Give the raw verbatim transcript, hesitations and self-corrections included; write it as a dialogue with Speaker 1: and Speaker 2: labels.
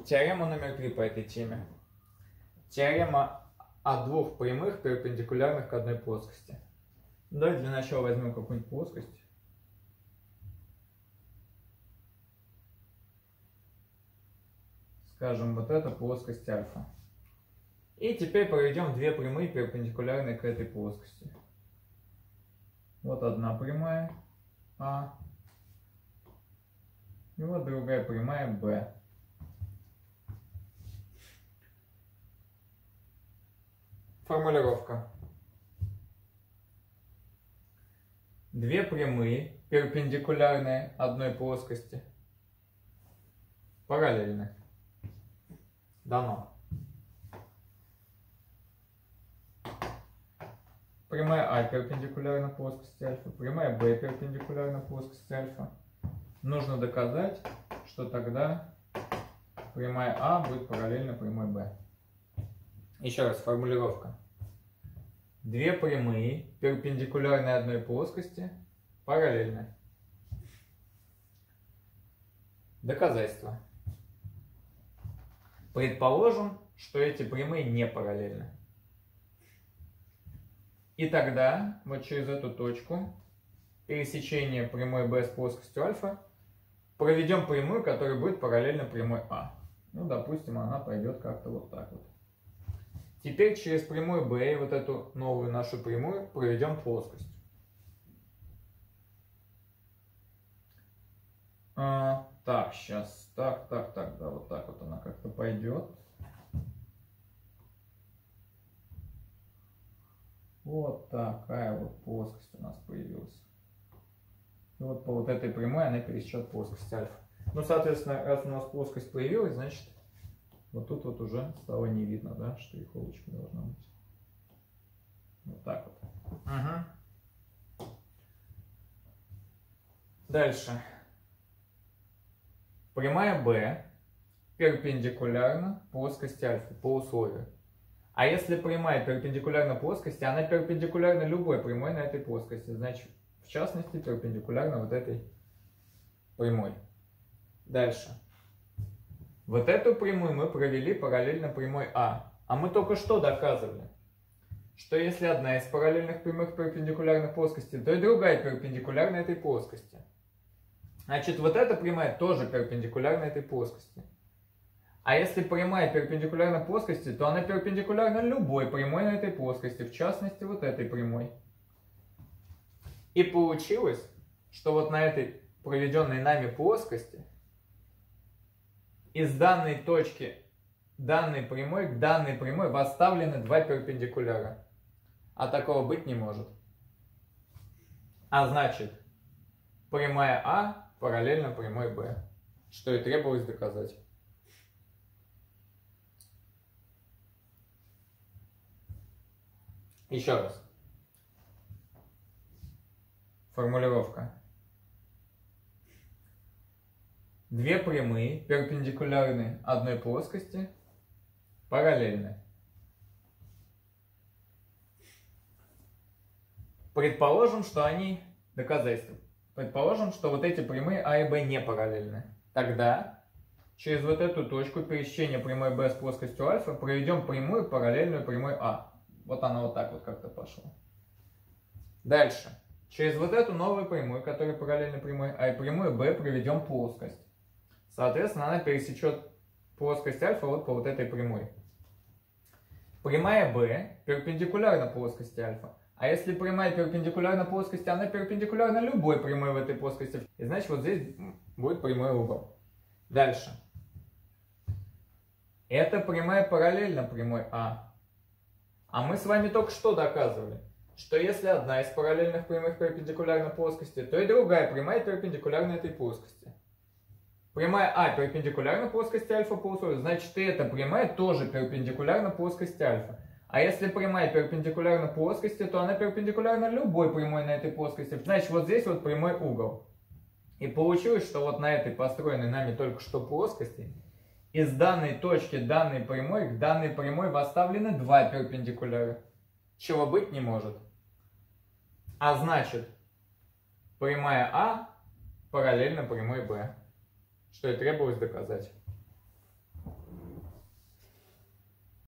Speaker 1: Теорема номер три по этой теме. Теорема о двух прямых, перпендикулярных к одной плоскости. Давайте для начала возьмем какую-нибудь плоскость. Скажем, вот эта плоскость альфа. И теперь проведем две прямые, перпендикулярные к этой плоскости. Вот одна прямая А. И вот другая прямая Б. Формулировка. Две прямые, перпендикулярные одной плоскости, параллельны. Дано. Прямая А перпендикулярна плоскости альфа, прямая Б перпендикулярна плоскости альфа. Нужно доказать, что тогда прямая А будет параллельна прямой Б. Еще раз, формулировка. Две прямые, перпендикулярные одной плоскости, параллельны. Доказательство. Предположим, что эти прямые не параллельны. И тогда, вот через эту точку, пересечения прямой B с плоскостью альфа, проведем прямую, которая будет параллельна прямой А. Ну, допустим, она пойдет как-то вот так вот. Теперь через прямую B и вот эту новую нашу прямую проведем плоскость. А, так, сейчас. Так, так, так, да, вот так вот она как-то пойдет. Вот такая вот плоскость у нас появилась. И вот по вот этой прямой она пересечет плоскость альфа. Ну, соответственно, раз у нас плоскость появилась, значит, вот тут вот уже стало не видно, да, штриховочка должна быть. Вот так вот. Угу. Дальше. Прямая B перпендикулярна плоскости альфа по условию. А если прямая перпендикулярна плоскости, она перпендикулярна любой прямой на этой плоскости. Значит, в частности, перпендикулярна вот этой прямой. Дальше. Вот эту прямую мы провели параллельно прямой А. А мы только что доказывали, что если одна из параллельных прямых перпендикулярна плоскости, то и другая перпендикулярна этой плоскости. Значит, вот эта прямая тоже перпендикулярна этой плоскости. А если прямая перпендикулярна плоскости, то она перпендикулярна любой прямой на этой плоскости, в частности, вот этой прямой. И получилось, что вот на этой проведенной нами плоскости из данной точки данной прямой к данной прямой восставлены два перпендикуляра. А такого быть не может. А значит, прямая А параллельна прямой Б, что и требовалось доказать. Еще раз. Формулировка. Две прямые, перпендикулярные одной плоскости, параллельны. Предположим, что они доказательства. Предположим, что вот эти прямые А и Б не параллельны. Тогда через вот эту точку пересечения прямой Б с плоскостью альфа проведем прямую, параллельную прямой А. Вот она вот так вот как-то пошла. Дальше. Через вот эту новую прямую, которая параллельна прямой А, и прямую Б проведем плоскость. Соответственно, она пересечет плоскость альфа вот по вот этой прямой. Прямая Б перпендикулярна плоскости альфа. А если прямая перпендикулярна плоскости, она перпендикулярна любой прямой в этой плоскости. И значит, вот здесь будет прямой угол. Дальше. Эта прямая параллельна прямой А. А мы с вами только что доказывали, что если одна из параллельных прямых перпендикулярна плоскости, то и другая прямая перпендикулярна этой плоскости. Прямая А перпендикулярна плоскости альфа по условию, значит и эта прямая тоже перпендикулярна плоскости альфа. А если прямая перпендикулярна плоскости, то она перпендикулярна любой прямой на этой плоскости. Значит, вот здесь вот прямой угол. И получилось, что вот на этой построенной нами только что плоскости из данной точки данной прямой к данной прямой восставлены два перпендикуляра, чего быть не может. А значит, прямая А параллельна прямой Б, что и требовалось доказать.